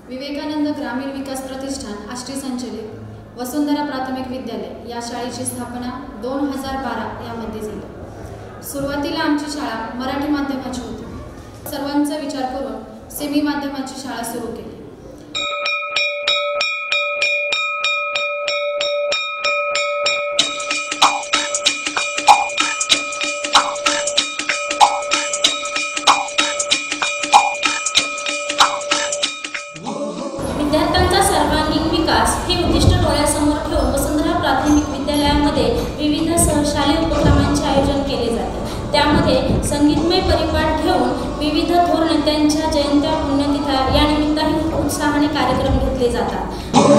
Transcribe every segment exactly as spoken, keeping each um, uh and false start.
विवेकानंद ग्रामीण विकास प्रतिष्ठान आष्टी संचलित वसुंधरा प्राथमिक विद्यालय या शाळेची स्थापना दोन हजार बारा यामध्ये झाली। सुरुवातीला आमची शाळा मराठी माध्यमाची होती। सर्वांचा विचार करून सेमी माध्यमाची शाळा सुरू केली। विद्यार्थ्यांचा सर्वांगीण विकास हे उद्दिष्ट डोळ्यासमोर ठेवून वसुंधरा प्राथमिक विद्यालयामध्ये विविध सहशालेय उपक्रमांचे आयोजन केले जाते। त्यामध्ये संगीतमय परिपाठ ठेवून विविध थोर नेत्यांच्या जयंत्या पुण्यतिथ्या या निमित्ताने उत्साहाने कार्यक्रम घेतले जातात।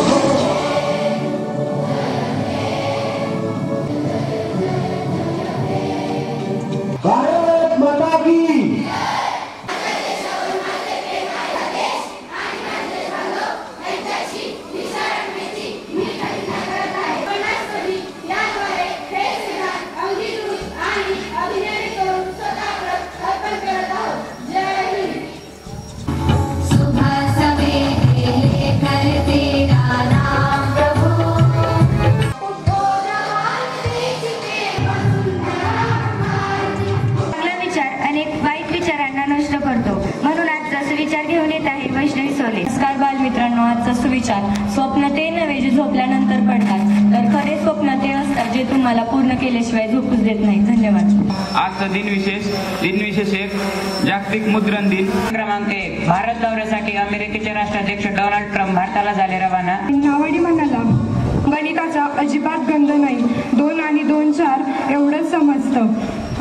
नमस्कार बालमित्रांनो, आजचा सुविचार स्वप्न ते नव्हे जे झोपल्यानंतर पडतात, तर खरे स्वप्न ते असतात जे तुम्हाला पूर्ण केल्याशिवाय झोपूच देत नाही। धन्यवाद। आजचा दिनविशेष दिनविशेष एक जागतिक मुद्रण दिन। क्रमांक एक, भारत दौऱ्यासाठी अमेरिकेचे राष्ट्राध्यक्ष डोनाल्ड ट्रम्प भारताला झाले रवाना। नावाडी म्हणाला, गणिताचा अजिबात गंध नाही, दोन आणि दोन चार एवढंच समजतं।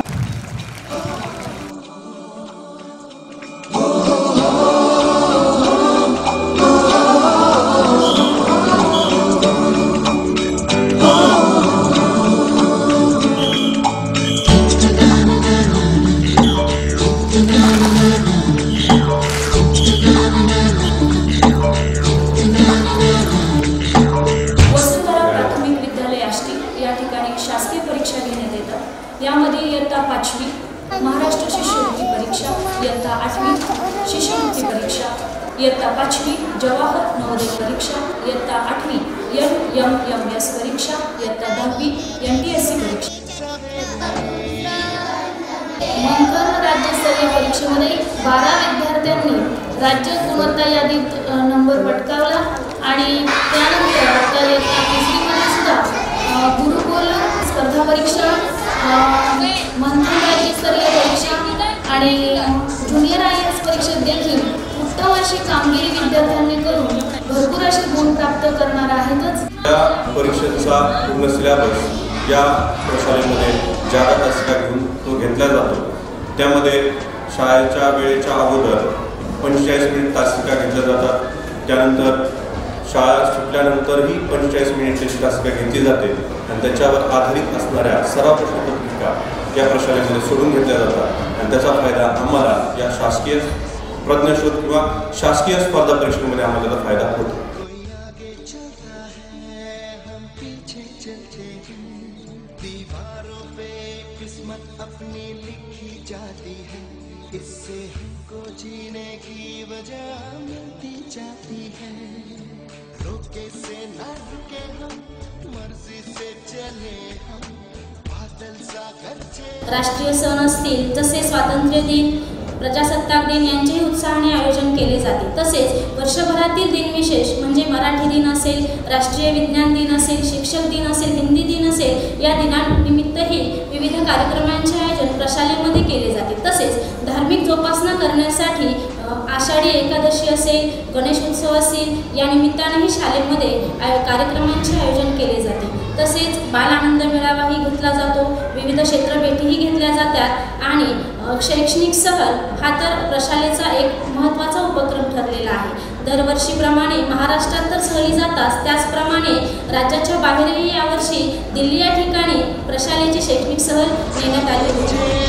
शासकीय परीक्षा घेण्यात येतात। यामध्ये इयत्ता पाचवी महाराष्ट्र शिष्यवृत्ती परीक्षा, इयत्ता आठवी शिष्यवृत्ती परीक्षा, इयत्ता पाचवी जवाहर नवोदय परीक्षा, इयत्ता आठवी एन एम एम एस परीक्षा, इयत्ता दहावी एन टी एस सी परीक्षा। मंथन राज्यस्तरीय परीक्षेमध्ये बारा विद्यार्थ्यांनी राज्य गुणवत्ता यादीत नंबर पटकावला आणि त्यानंतर इयत्ता तिसरीमध्ये सुद्धा गुरुकुल स्पर्धा परीक्षा, मंथन राज्यस्तरीय परीक्षा आणि ज्युनियर आय एस परीक्षेत देखील उत्तम अशी कामगिरी विद्यार्थ्यांनी करून भरपूर असे गुण प्राप्त करणार आहेतच। या परीक्षेचा पूर्ण सिलेबस या प्रशालेमध्ये जादा तासिका घेऊन तो घेतला जातो। त्यामध्ये शाळेच्या वेळेच्या अगोदर पंचेचाळीस मिनिट तासिका घेतल्या जातात। त्यानंतर शाळा सुटल्यानंतरही पंचेचाळीस मिनिट त्याची तासिका घेतली जाते आणि त्याच्यावर आधारित असणाऱ्या सराव प्रश्नपत्रिका या प्रशालेमध्ये सोडून घेतल्या जातात आणि त्याचा फायदा आम्हाला या शासकीय प्रज्ञाशोध किंवा शासकीय स्पर्धा परीक्षेमध्ये आम्हाला त्याचा फायदा होतो। इससे हमको जीने की वजह मिलती जाती है। रोके से न रुके हम, मर्जी से चले हम, बादल सागर छे। राष्ट्रीय सण असतील तसे स्वातंत्र्य दिन, प्रजासत्ताक दिन यांचेही उत्साहाने आयोजन केले जाते। तसेच वर्षभरातील दिनविशेष म्हणजे मराठी दिन असेल, राष्ट्रीय विज्ञान दिन असेल, शिक्षक दिन असेल, हिंदी दिन असेल, या दिनानिमित्तही विविध कार्यक्रमांचे आयोजन प्रशालेमध्ये केले जाते। तसेच धार्मिक जोपासना करण्यासाठी आषाढी एकादशी असेल, गणेश उत्सव असेल, या निमित्तानेही शाळेमध्ये कार्यक्रमांचे आयोजन केले जाते। तसेच बाल आनंद मेळावाही घेतला जातो, विविध क्षेत्रभेटीही घेतल्या जातात आणि शैक्षणिक सहल हा तर प्रशालेचा एक महत्त्वाचा उपक्रम ठरलेला आहे। दरवर्षीप्रमाणे महाराष्ट्रात तर सहली जातात, त्याचप्रमाणे राज्याच्या बाहेरही यावर्षी दिल्ली या ठिकाणी प्रशालेची शैक्षणिक सहल नेण्यात आली होती।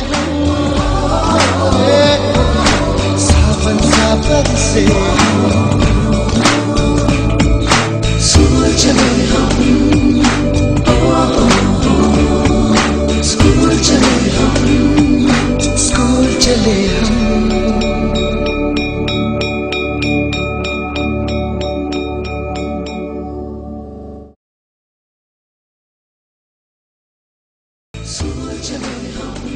स्कूल चले हम सोच में हम